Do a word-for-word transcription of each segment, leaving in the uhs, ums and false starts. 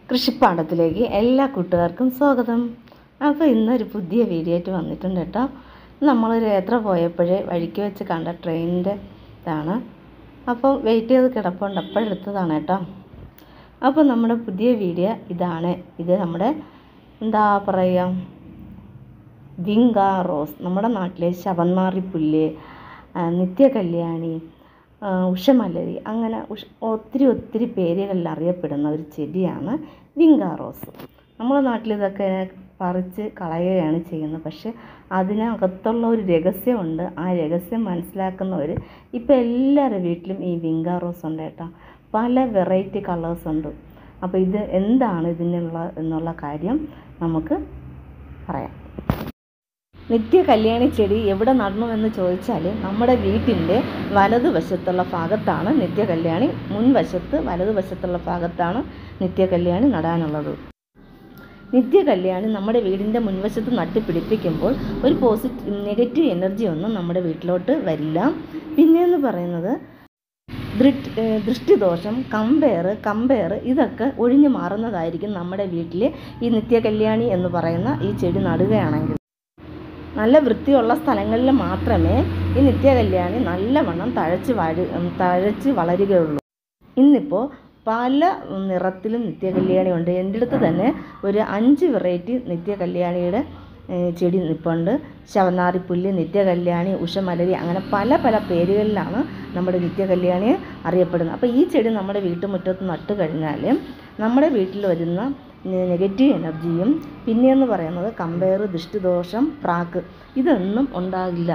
കൃഷിപ്പാടത്തിലേക്ക് എല്ലാ കൂട്ടുകാർക്കും സ്വാഗതം. അപ്പോൾ ഇന്നൊരു പുതിയ വീഡിയോ ആയിട്ട് വന്നിട്ടുണ്ട് കേട്ടോ. നമ്മളൊരു യാത്ര പോയപ്പോഴേ വഴിക്ക് വെച്ച് കണ്ട ട്രെയിനിൻ്റെ ഇതാണ്. അപ്പോൾ വെയിറ്റ് ചെയ്ത് കിടപ്പുണ്ട്, അപ്പോഴെടുത്തതാണ് കേട്ടോ. അപ്പോൾ നമ്മുടെ പുതിയ വീഡിയോ ഇതാണ്. ഇത് നമ്മുടെ എന്താ പറയുക, വിങ്ക റോസ്, നമ്മുടെ നാട്ടിലെ ശവന്നാറി പുല്ല്, നിത്യകല്യാണി, ഉഷമലരി, അങ്ങനെ ഉഷ ഒത്തിരി ഒത്തിരി പേരുകളിൽ അറിയപ്പെടുന്ന ഒരു ചെടിയാണ് വിങ്ക റോസ്. നമ്മുടെ നാട്ടിൽ ഇതൊക്കെ പറിച്ച് കളയുകയാണ് ചെയ്യുന്നത്. പക്ഷേ അതിനകത്തുള്ള ഒരു രഹസ്യമുണ്ട്. ആ രഹസ്യം മനസ്സിലാക്കുന്നവർ ഇപ്പോൾ എല്ലാവരുടെ വീട്ടിലും ഈ വിങ്ക റോസ് ഉണ്ട് കേട്ടോ. പല വെറൈറ്റി കളേഴ്സ് ഉണ്ട്. അപ്പോൾ ഇത് എന്താണ് ഇതിനുള്ള എന്നുള്ള കാര്യം നമുക്ക് പറയാം. നിത്യ കല്യാണി ചെടി എവിടെ നടണമെന്ന് ചോദിച്ചാൽ നമ്മുടെ വീട്ടിൻ്റെ വലതുവശത്തുള്ള ഭാഗത്താണ് നിത്യ കല്യാണി, മുൻവശത്ത് വലതുവശത്തുള്ള ഭാഗത്താണ് നിത്യ കല്യാണി നടാനുള്ളത്. നിത്യ കല്യാണി നമ്മുടെ വീടിൻ്റെ മുൻവശത്ത് നട്ട് പിടിപ്പിക്കുമ്പോൾ ഒരു പോസിറ്റീവ് നെഗറ്റീവ് എനർജി ഒന്നും നമ്മുടെ വീട്ടിലോട്ട് വരില്ല. പിന്നെയെന്ന് പറയുന്നത് ദൃഷ്ടിദോഷം, കമ്പയർ കമ്പയർ ഇതൊക്കെ ഒഴിഞ്ഞു മാറുന്നതായിരിക്കും നമ്മുടെ വീട്ടിൽ ഈ നിത്യ കല്യാണി എന്ന് പറയുന്ന ഈ ചെടി നടുകയാണെങ്കിൽ. നല്ല വൃത്തിയുള്ള സ്ഥലങ്ങളിൽ മാത്രമേ ഈ നിത്യകല്യാണി നല്ലവണ്ണം തഴച്ച് വാഴ തഴച്ച് വളരുകയുള്ളൂ. ഇന്നിപ്പോൾ പല നിറത്തിലും നിത്യകല്യാണി ഉണ്ട്. എൻ്റെ അടുത്ത് തന്നെ ഒരു അഞ്ച് വെറൈറ്റി നിത്യകല്യാണിയുടെ ചെടി നിൽപ്പുണ്ട്. ശവനാറിപ്പുല്ല്, നിത്യകല്യാണി, ഉഷമലരി, അങ്ങനെ പല പല പേരുകളിലാണ് നമ്മുടെ നിത്യകല്യാണി അറിയപ്പെടുന്നത്. അപ്പോൾ ഈ ചെടി നമ്മുടെ വീട്ടുമുറ്റത്ത് നട്ട് കഴിഞ്ഞാൽ നമ്മുടെ വീട്ടിൽ വരുന്ന നെഗറ്റീവ് എനർജിയും പിന്നെയെന്ന് പറയുന്നത് കമ്പയർ, ദൃഷ്ടിദോഷം, പ്രാക്ക് ഇതൊന്നും ഉണ്ടാകില്ല.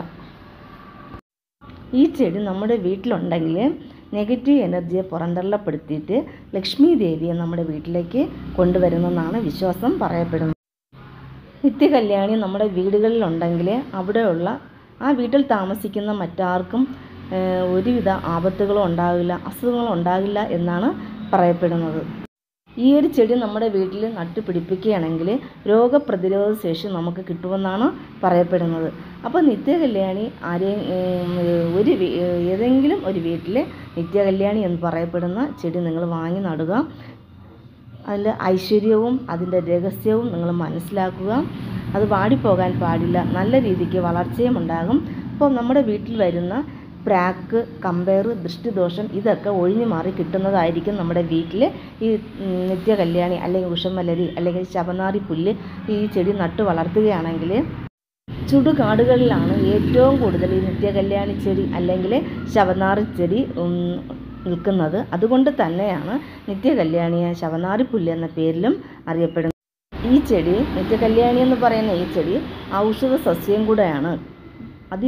ഈ ചെടി നമ്മുടെ വീട്ടിലുണ്ടെങ്കിൽ നെഗറ്റീവ് എനർജിയെ പുറന്തള്ളപ്പെടുത്തിയിട്ട് ലക്ഷ്മി ദേവിയെ നമ്മുടെ വീട്ടിലേക്ക് കൊണ്ടുവരുമെന്നാണ് വിശ്വാസം പറയപ്പെടുന്നത്. നിത്യകല്യാണി നമ്മുടെ വീടുകളിലുണ്ടെങ്കിൽ അവിടെയുള്ള ആ വീട്ടിൽ താമസിക്കുന്ന മറ്റാർക്കും ഒരുവിധ ആപത്തുകളും ഉണ്ടാകില്ല, അസുഖങ്ങളും ഉണ്ടാകില്ല എന്നാണ് പറയപ്പെടുന്നത്. ഈ ഒരു ചെടി നമ്മുടെ വീട്ടിൽ നട്ടുപിടിപ്പിക്കുകയാണെങ്കിൽ രോഗപ്രതിരോധ ശേഷി നമുക്ക് കിട്ടുമെന്നാണ് പറയപ്പെടുന്നത്. അപ്പോൾ നിത്യകല്യാണി ആരെയും ഒരു ഏതെങ്കിലും ഒരു വീട്ടിൽ നിത്യകല്യാണി എന്ന് പറയപ്പെടുന്ന ചെടി നിങ്ങൾ വാങ്ങി നടുക. അതിൽ ഐശ്വര്യവും അതിൻ്റെ രഹസ്യവും നിങ്ങൾ മനസ്സിലാക്കുക. അത് വാടിപ്പോകാൻ പാടില്ല, നല്ല രീതിക്ക് വളർച്ചയും ഉണ്ടാകും. അപ്പോൾ നമ്മുടെ വീട്ടിൽ വരുന്ന പ്രാക്ക്, കമ്പയർ, ദൃഷ്ടിദോഷം ഇതൊക്കെ ഒഴിഞ്ഞു മാറി കിട്ടുന്നതായിരിക്കും നമ്മുടെ വീട്ടിൽ ഈ നിത്യകല്യാണി അല്ലെങ്കിൽ ഉഷമലരി അല്ലെങ്കിൽ ശവനാറി പുല്ല് ഈ ചെടി നട്ടു വളർത്തുകയാണെങ്കിൽ. ചുടുകാടുകളിലാണ് ഏറ്റവും കൂടുതൽ ഈ നിത്യകല്യാണി ചെടി അല്ലെങ്കിൽ ശവനാറി ചെടി നിൽക്കുന്നത്. അതുകൊണ്ട് തന്നെയാണ് നിത്യകല്യാണിയെ ശവനാറി പുല്ല് എന്ന പേരിലും അറിയപ്പെടുന്നത്. ഈ ചെടി, നിത്യകല്യാണി എന്ന് പറയുന്ന ഈ ചെടി ഔഷധ സസ്യം കൂടെയാണ്. അതി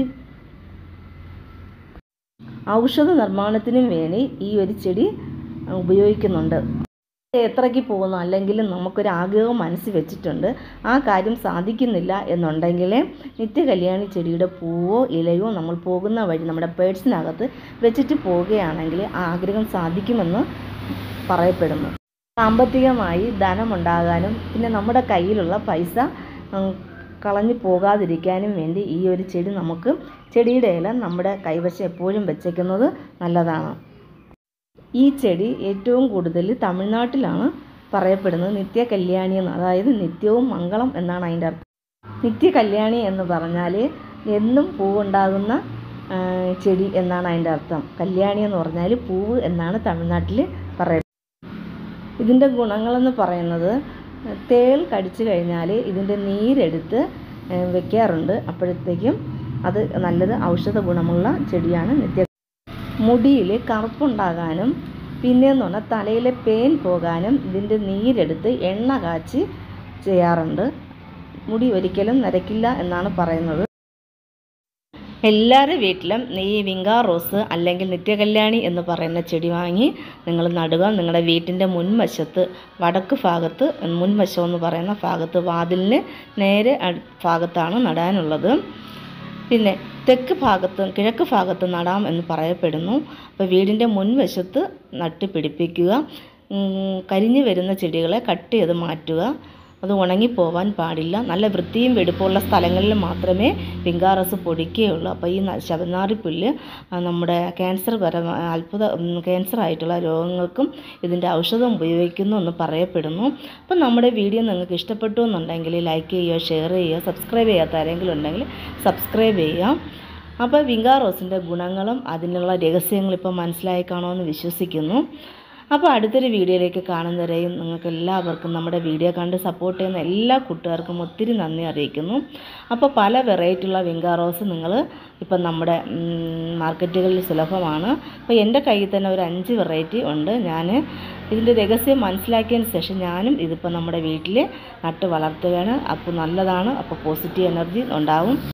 ഔഷധ നിർമ്മാണത്തിനും വേണ്ടി ഈ ഒരു ചെടി ഉപയോഗിക്കുന്നുണ്ട്. എത്രയ്ക്ക് പോകുന്നു അല്ലെങ്കിൽ നമുക്കൊരു ആഗ്രഹം മനസ്സിൽ വെച്ചിട്ടുണ്ട്, ആ കാര്യം സാധിക്കുന്നില്ല എന്നുണ്ടെങ്കിൽ നിത്യകല്യാണി ചെടിയുടെ പൂവോ ഇലയോ നമ്മൾ പോകുന്ന വഴി നമ്മുടെ പേഴ്സിനകത്ത് വെച്ചിട്ട് പോവുകയാണെങ്കിൽ ആ ആഗ്രഹം സാധിക്കുമെന്ന് പറയപ്പെടുന്നു. സാമ്പത്തികമായി ധനമുണ്ടാകാനും പിന്നെ നമ്മുടെ കയ്യിലുള്ള പൈസ കളഞ്ഞു പോകാതിരിക്കാനും വേണ്ടി ഈ ഒരു ചെടി നമുക്ക് ചെടിയുടെ ഇല നമ്മുടെ കൈവശം എപ്പോഴും വെച്ചേക്കുന്നത് നല്ലതാണ്. ഈ ചെടി ഏറ്റവും കൂടുതൽ തമിഴ്നാട്ടിലാണ് പറയപ്പെടുന്നത് നിത്യകല്യാണി എന്ന്, അതായത് നിത്യവും മംഗളം എന്നാണ് അതിൻ്റെ അർത്ഥം. നിത്യകല്യാണി എന്ന് പറഞ്ഞാൽ എന്നും പൂവുണ്ടാകുന്ന ചെടി എന്നാണ് അതിൻ്റെ അർത്ഥം. കല്യാണി എന്ന് പറഞ്ഞാൽ പൂവ് എന്നാണ് തമിഴ്നാട്ടിൽ പറയുന്നത്. ഇതിൻ്റെ ഗുണങ്ങളെന്ന് പറയുന്നത് തേൾ കടിച്ചു കഴിഞ്ഞാൽ ഇതിൻ്റെ നീരെടുത്ത് വെക്കാറുണ്ട്. അപ്പോഴത്തേക്കും അത് നല്ലത് ഔഷധ ഗുണമുള്ള ചെടിയാണ് നിത്യ. മുടിയിൽ കറുപ്പുണ്ടാകാനും പിന്നെയെന്ന് പറഞ്ഞാൽ തലയിലെ പേൻ പോകാനും ഇതിൻ്റെ നീരെടുത്ത് എണ്ണ കാച്ചി ചെയ്യാറുണ്ട്. മുടി ഒരിക്കലും നരയ്ക്കില്ല എന്നാണ് പറയുന്നത്. എല്ലാവരുടെ വീട്ടിലും ഈ വിങ്ക റോസ് അല്ലെങ്കിൽ നിത്യകല്യാണി എന്ന് പറയുന്ന ചെടി വാങ്ങി നിങ്ങൾ നടുക. നിങ്ങളുടെ വീട്ടിൻ്റെ മുൻവശത്ത് വടക്ക് ഭാഗത്ത്, മുൻവശം എന്ന് പറയുന്ന ഭാഗത്ത് വാതിലിന് നേരെ ഭാഗത്താണ് നടാനുള്ളത്. പിന്നെ തെക്ക് ഭാഗത്ത് കിഴക്ക് ഭാഗത്ത് നടാം എന്ന് പറയപ്പെടുന്നു. അപ്പോൾ വീടിൻ്റെ മുൻവശത്ത് നട്ട് പിടിപ്പിക്കുക. കരിഞ്ഞു വരുന്ന ചെടികളെ കട്ട് ചെയ്ത് മാറ്റുക. അത് ഉണങ്ങിപ്പോവാൻ പാടില്ല. നല്ല വൃത്തിയും വെടുപ്പുള്ള സ്ഥലങ്ങളിൽ മാത്രമേ വിങ്കാറസ് പൊടിക്കുകയുള്ളൂ. അപ്പോൾ ഈ ശവനാറിപ്പുല്ല് നമ്മുടെ ക്യാൻസർ പരമായ അത്ഭുത ക്യാൻസർ ആയിട്ടുള്ള രോഗങ്ങൾക്കും ഇതിൻ്റെ ഔഷധം ഉപയോഗിക്കുന്നു എന്ന് പറയപ്പെടുന്നു. അപ്പം നമ്മുടെ വീഡിയോ നിങ്ങൾക്ക് ഇഷ്ടപ്പെട്ടു എന്നുണ്ടെങ്കിൽ ലൈക്ക് ചെയ്യുക, ഷെയർ ചെയ്യുക, സബ്സ്ക്രൈബ് ചെയ്യാത്ത ആരെങ്കിലും ഉണ്ടെങ്കിൽ സബ്സ്ക്രൈബ് ചെയ്യുക. അപ്പോൾ വിങ്കാറോസിൻ്റെ ഗുണങ്ങളും അതിനുള്ള രഹസ്യങ്ങളും ഇപ്പോൾ മനസ്സിലായി കാണുമെന്ന് വിശ്വസിക്കുന്നു. അപ്പോൾ അടുത്തൊരു വീഡിയോയിലേക്ക് കാണുന്നവരെയും നിങ്ങൾക്ക് എല്ലാവർക്കും നമ്മുടെ വീഡിയോ കണ്ട് സപ്പോർട്ട് ചെയ്യുന്ന എല്ലാ കൂട്ടുകാർക്കും ഒത്തിരി നന്ദി അറിയിക്കുന്നു. അപ്പോൾ പല വെറൈറ്റിയുള്ള വിങ്കാറോസ് നിങ്ങൾ ഇപ്പം നമ്മുടെ മാർക്കറ്റുകളിൽ സുലഭമാണ്. അപ്പോൾ എൻ്റെ കയ്യിൽ തന്നെ ഒരു അഞ്ച് വെറൈറ്റി ഉണ്ട്. ഞാൻ ഇതിൻ്റെ രഹസ്യം മനസ്സിലാക്കിയതിന് ശേഷം ഞാനും ഇതിപ്പോൾ നമ്മുടെ വീട്ടിൽ നട്ട് വളർത്തുകയാണ്. അപ്പോൾ നല്ലതാണ്. അപ്പോൾ പോസിറ്റീവ് എനർജി ഉണ്ടാവും.